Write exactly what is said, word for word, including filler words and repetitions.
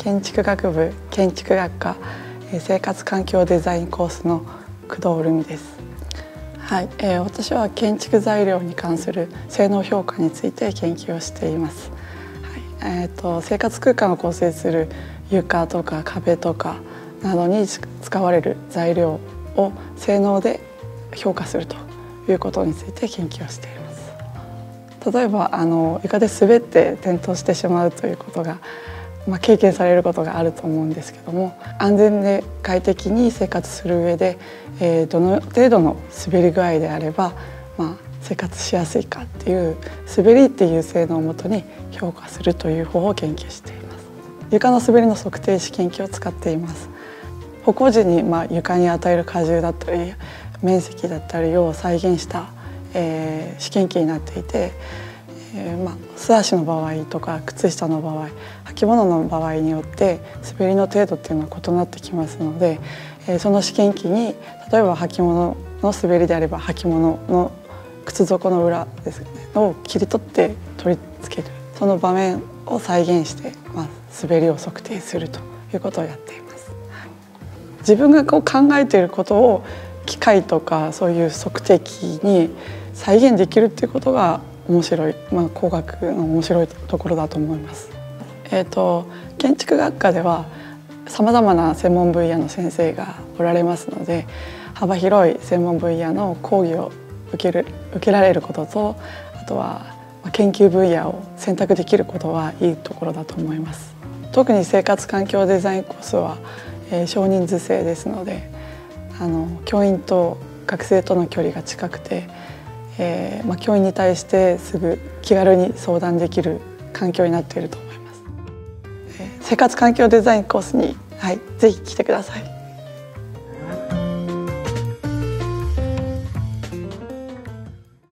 建築学部建築学科生活環境デザインコースの工藤留美です。はい、えー、私は建築材料に関する性能評価について研究をしています。はい、えーと、生活空間を構成する床とか壁とかなどに使われる材料を性能で評価するということについて研究をしています。例えばあの床で滑って転倒してしまうということが、まあ、経験されることがあると思うんですけども、安全で快適に生活する上で、えー、どの程度の滑り具合であれば、まあ、生活しやすいかっていう滑りっていう性能をもとに評価するという方法を研究しています。床の滑りの測定試験機を使っています。歩行時にまあ床に与える荷重だったり面積だったりを再現した、えー、試験機になっていて、えーまあ、素足の場合とか靴下の場合、履物の場合によって滑りの程度っていうのは異なってきますので、えー、その試験機に例えば履物の滑りであれば履物の靴底の裏ですねを切り取って取り付ける、その場面を再現して、まあ、滑りを測定するということをやっています。はい、自分がこう考えていることを機械とかそういう測定器に再現できるっていうことが面白い、まあ、工学の面白いところだと思います。えーと、建築学科ではさまざまな専門分野の先生がおられますので、幅広い専門分野の講義を受ける受けられることと、あとは研究分野を選択できることはいいところだと思います。特に生活環境デザインコースは、えー、少人数制ですので、あの教員と学生との距離が近くて、えーまあ、教員に対してすぐ気軽に相談できる環境になっていると思います。えー、生活環境デザインコースに、はい、ぜひ来てください。